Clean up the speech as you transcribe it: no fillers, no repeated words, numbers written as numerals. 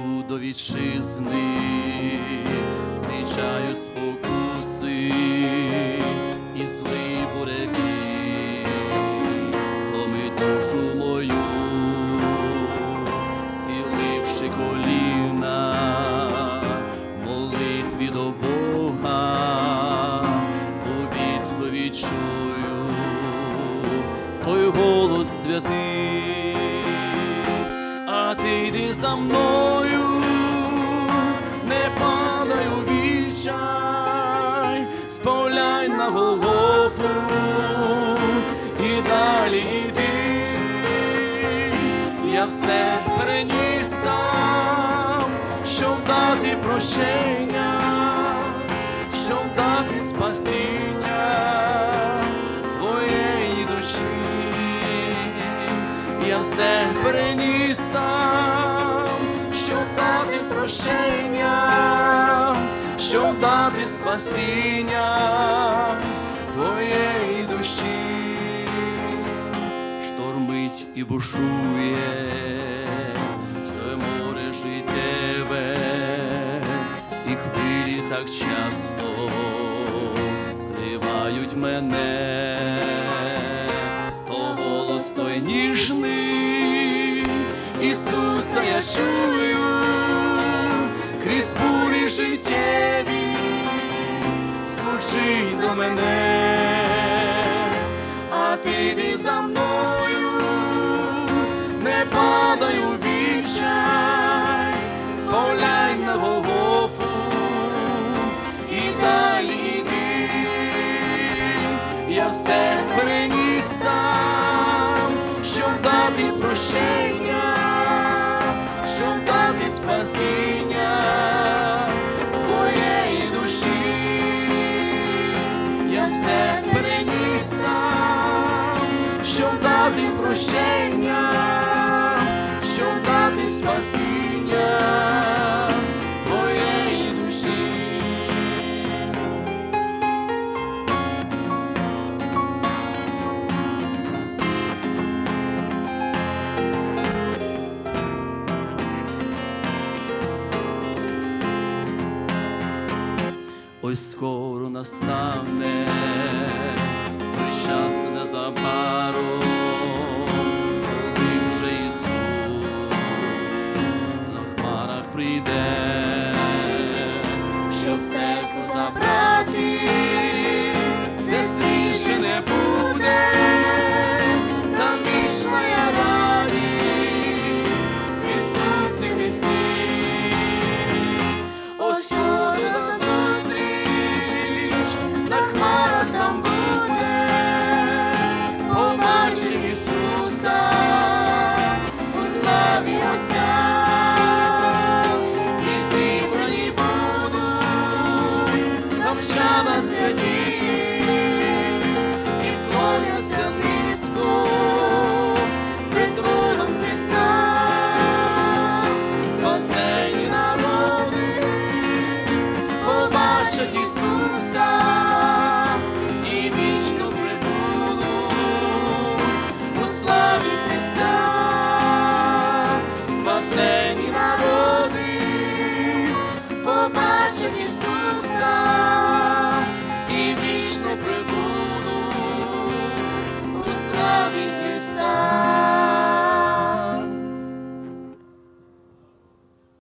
до вітчизни, зустрічаю спокуси і злий буревій, томить душу мою, схиливши коліна, молитві до Бога, у відповідь чую той голос святий. А ти йди за мною, не падай у відчай, сповляй на Голгофу і далі йди. Я все переніс там, щоб дати прощення, щоб дати спасіння твоєї душі. Я все переніс там, щоб дати прощення, щоб дати спасіння твоєї душі. Штормить і бушує, що море життєве, і хвилі так часто кривають мене. Голос той ніжний Ісуса я чую крізь бурі життєві, звучить до мене. А ти йди за мною, не падай у відчай, сповляй на Голгофу і далі йди. Я все переніс там, щоб дати прощення, щоб дати спасіння твоєї душі. Я все переніс там, щоб дати прощення, щоб дати спасіння твоєї душі. Ось скоро настане той час незабаром, коли вже Ісус на хмарах прийде.